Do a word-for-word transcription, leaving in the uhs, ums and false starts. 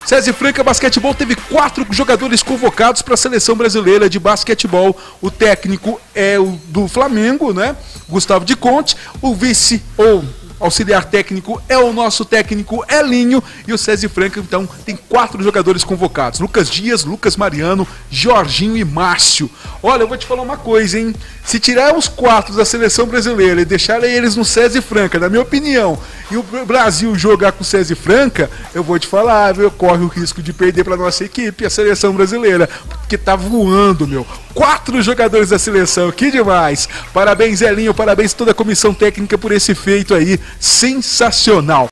César Franca Basquetebol teve quatro jogadores convocados para a seleção brasileira de basquetebol. O técnico é o do Flamengo, né? Gustavo de Conte. O vice ou auxiliar técnico é o nosso técnico Elinho. E o César Franca, então, tem quatro jogadores convocados: Lucas Dias, Lucas Mariano, Jorginho e Márcio. Olha, eu vou te falar uma coisa, hein? Se tirar os quatro da seleção brasileira e deixar eles no César Franca, na minha opinião, e o Brasil jogar com o César Franca, eu vou te falar, viu? Corre o risco de perder para nossa equipe, a seleção brasileira, porque tá voando, meu. Quatro jogadores da seleção, que demais! Parabéns, Elinho, parabéns toda a comissão técnica por esse feito aí sensacional.